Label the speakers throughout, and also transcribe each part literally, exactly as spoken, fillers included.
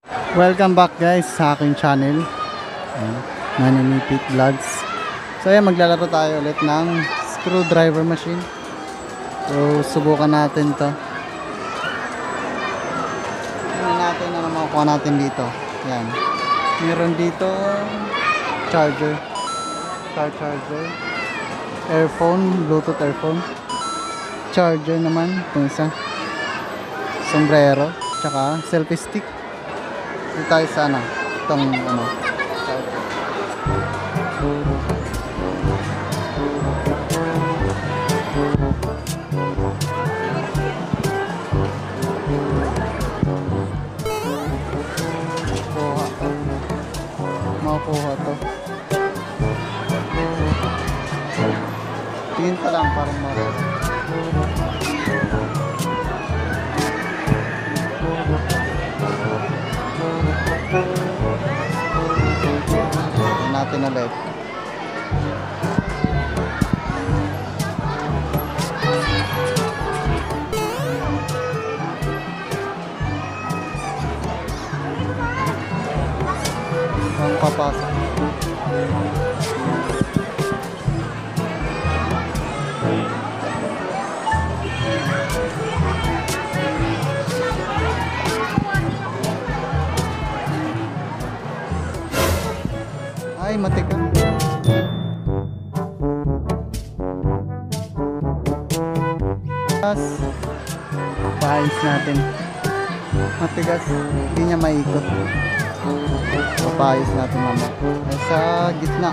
Speaker 1: Welcome back guys sa aking channel, Naninipit Vlogs. So ayan, maglalaro tayo ulit ng screwdriver machine. So subukan natin to. Tingnan natin ano makukuha natin dito. Yan, meron dito charger, car charger, earphone, bluetooth earphone, charger naman itong isa, sombrero, tsaka selfie stick. Dito tayo sa ano, itong ano, charger. Kuha to. Makukuha to. Tingin pa lang parang makukuha. Natin ulit. Ang papasok. Ay, matikam. Paayos natin. Matigas, hindi niya maikot. Paayos natin mamaya. Ay, sa gitna.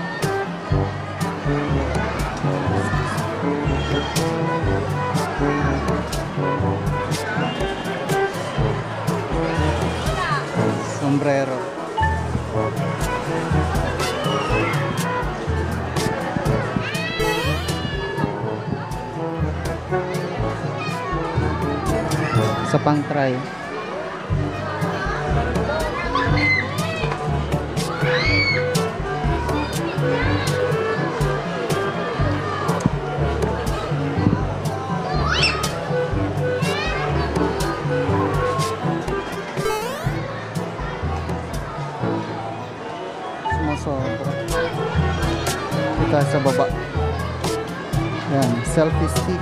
Speaker 1: Sombrero. Sa pang try. Sumasobra. Dito sa baba. Yan, selfie stick.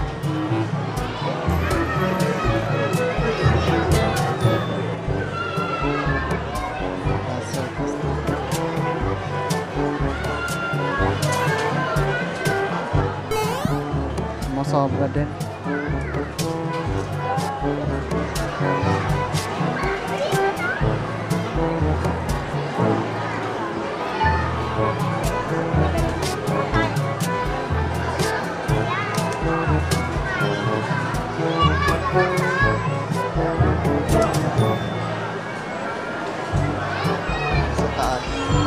Speaker 1: Sobra din. Sa taas.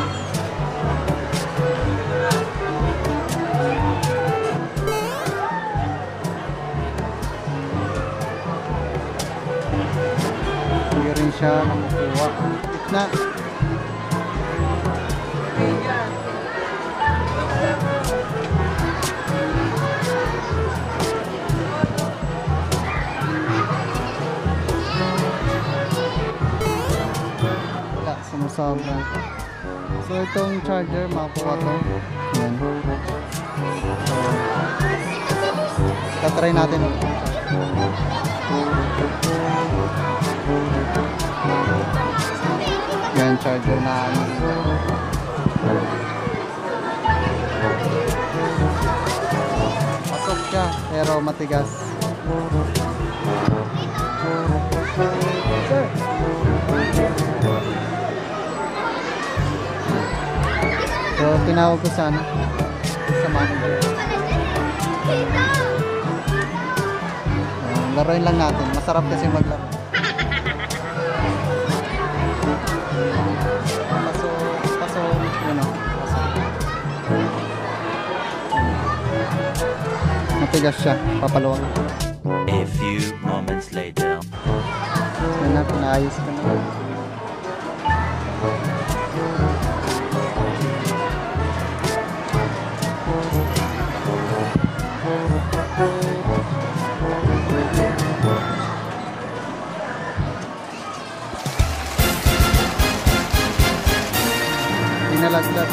Speaker 1: Hindi rin siya makukuha. Gitna. Wala, sumusabra. So itong charger makukuha to. Yan. So tatry natin. Yan, charger na ano. Pasok siya pero matigas. Sir. So tinawag ko sana sa manager. Uh, laruin lang natin, masarap kasi maglaro. Paso, paso, yun o, paso. Matigas siya, papaluwag.
Speaker 2: A few moments later.
Speaker 1: Yan na, pinaayos ko na. nalaglag.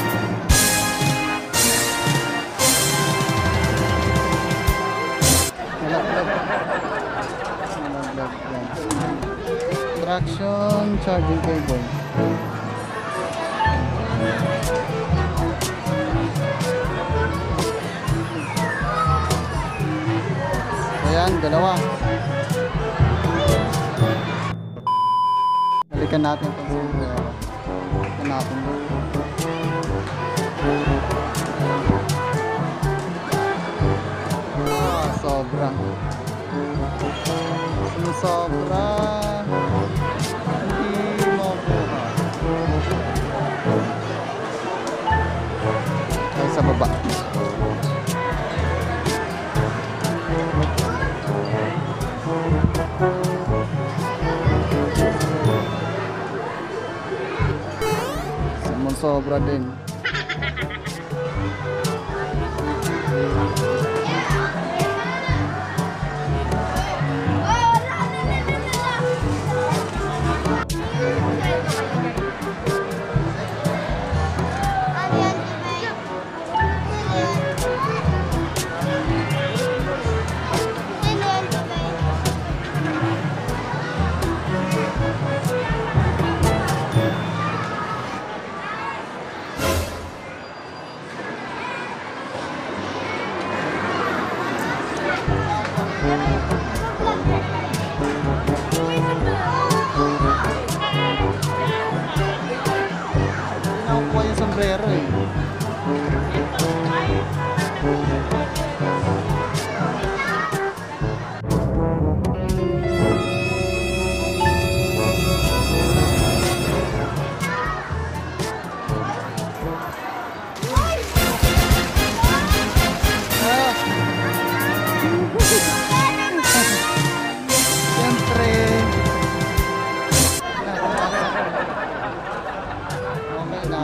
Speaker 1: Nalaglag. Nalaglag yan. Traction charging cable. Ayan, dalawa. Balikan natin itong siguro. Balikan natin. Ah, sobra. Sobra. Hindi mo kuha. Ay, sa baba. Sobra din. Nakukuha yung sombrero eh. Siyempre. Okay na.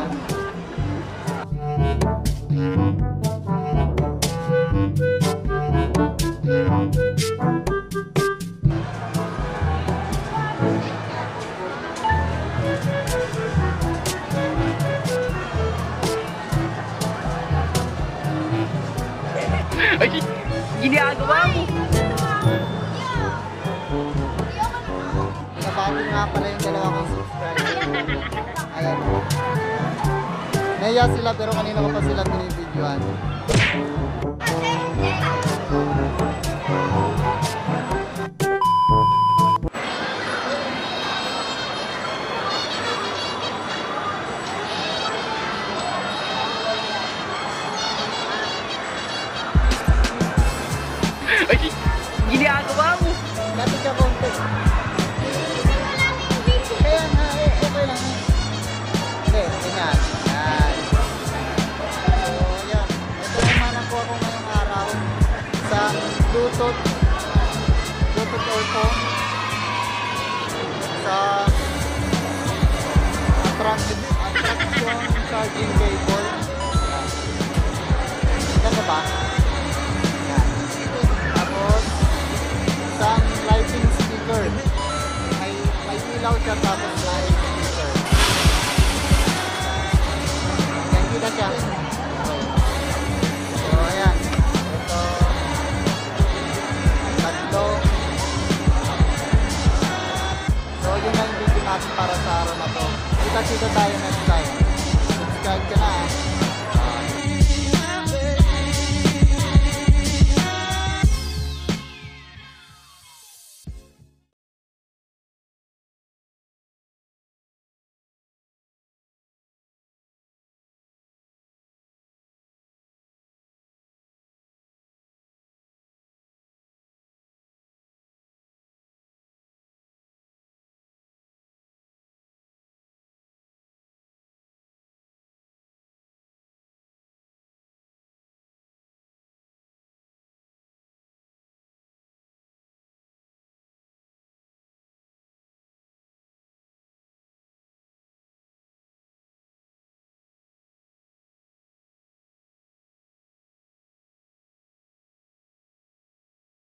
Speaker 3: Ay, ginagawa mo!
Speaker 1: Nabati nga pala yung dalawa kong subscriber. Ayan. Naiya sila pero kanina ko pa sila binibidyoan.
Speaker 3: Ay, ginagawa mo!
Speaker 1: Dati ka konti. Kaya nga, eh, okay lang. Hindi, ganyan. Yan. So, yan. Ito naman ang kuha ko ngayong araw. Sa Bluetooth. Bluetooth earphone. Sa attraction, attraction charging cable. Ganda ba? Yan. Tapos, isang lighting speaker. May, may ilaw siya tapos light speaker. Yan, kita siya. Okay. So, ayan. Ito. Tatlo. So, yun na yung video natin para sa araw na to. Kita-kita tayo next time. Subscribe ka na.